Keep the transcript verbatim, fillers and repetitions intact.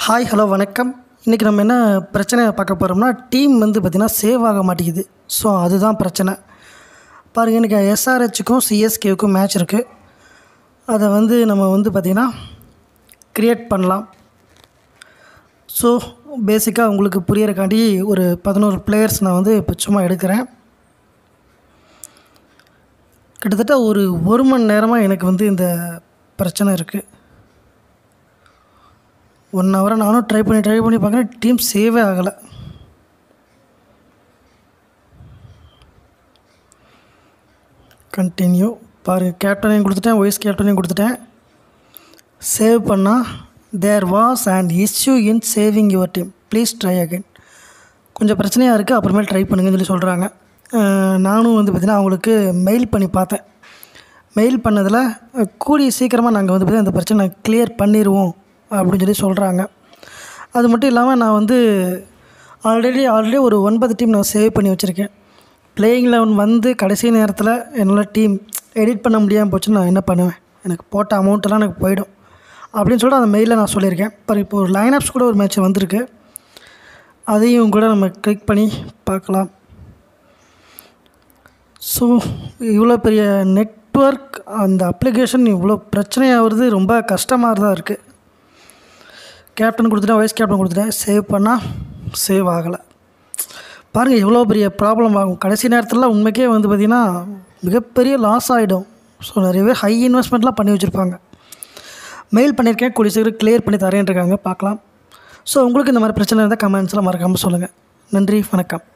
Hi hello வணக்கம். இன்றைக்கி நம்ம என்ன பிரச்சனை பார்க்க போகிறோம்னா, டீம் வந்து பார்த்திங்கன்னா சேவ் ஆக மாட்டேங்குது. ஸோ அதுதான் பிரச்சனை. பாருங்கள், இன்றைக்கி எஸ்ஆர்ஹெச்சுக்கும் சிஎஸ்கேவுக்கும் மேட்ச் இருக்குது. அதை வந்து நம்ம வந்து பார்த்திங்கன்னா க்ரியேட் பண்ணலாம். ஸோ பேசிக்காக உங்களுக்கு புரியறக்காண்டி ஒரு பதினோரு பிளேயர்ஸ் நான் வந்து இப்போ சும்மா எடுக்கிறேன். கிட்டத்தட்ட ஒரு ஒரு மணி நேரமாக எனக்கு வந்து இந்த பிரச்சனை இருக்குது. ஒன் ஹவரை நானும் ட்ரை பண்ணி ட்ரை பண்ணி பார்க்குறேன், டீம் சேவே ஆகலை. கண்டினியூ பாருங்கள், கேப்டனையும் கொடுத்துட்டேன், வைஸ் கேப்டனையும் கொடுத்துட்டேன். சேவ் பண்ணால் there was and issue in saving your team, please try again. கொஞ்சம் பிரச்சனையாக இருக்குது, அப்புறமேல் ட்ரை பண்ணுங்கன்னு சொல்லி சொல்கிறாங்க. நானும் வந்து பார்த்திங்கன்னா அவங்களுக்கு மெயில் பண்ணி பார்த்தேன். மெயில் பண்ணதில் கூடிய சீக்கிரமாக நாங்கள் வந்து பார்த்திங்கன்னா இந்த பிரச்சனை கிளியர் பண்ணிடுவோம் அப்படின்னு சொல்லி சொல்கிறாங்க. அது மட்டும் இல்லாமல் நான் வந்து ஆல்ரெடி ஆல்ரெடி ஒரு ஒன்பது டீம் நான் சேவ் பண்ணி வச்சுருக்கேன். பிளேயிங் லெவன் வந்து கடைசி நேரத்தில் என்னால் டீம் எடிட் பண்ண முடியாமல் போச்சுன்னு நான் என்ன பண்ணுவேன், எனக்கு போட்ட அமௌண்ட்டெல்லாம் எனக்கு போயிடும் அப்படின்னு சொல்லிட்டு அந்த மெயிலில் நான் சொல்லியிருக்கேன். இப்போ இப்போ ஒரு லைனப்ஸ் கூட ஒரு மேட்ச் வந்திருக்கு, அதையும் கூட நம்ம கிளிக் பண்ணி பார்க்கலாம். ஸோ இவ்வளோ பெரிய நெட்வொர்க், அந்த அப்ளிகேஷன் இவ்வளோ பிரச்சனையாகிறது ரொம்ப கஷ்டமாக தான் இருக்குது. கேப்டன் கொடுத்துட்டேன், வைஸ் கேப்டன் கொடுத்துட்டேன், சேவ் பண்ணால் சேவ் ஆகலை. பாருங்கள் எவ்வளோ பெரிய ப்ராப்ளம் ஆகும். கடைசி நேரத்தில் உண்மைக்கே வந்து பார்த்திங்கன்னா மிகப்பெரிய லாஸ் ஆகிடும். ஸோ நிறைய பேர் ஹை இன்வெஸ்ட்மெண்ட்லாம் பண்ணி வச்சுருப்பாங்க. மெயில் பண்ணியிருக்கேன், கூடிய சீக்கிரம் கிளியர் பண்ணி தரேன்ருக்காங்க, பார்க்கலாம். ஸோ உங்களுக்கு இந்த மாதிரி பிரச்சனை இருந்தால் கமெண்ட்ஸ்லாம் மறக்காமல் சொல்லுங்கள். நன்றி, வணக்கம்.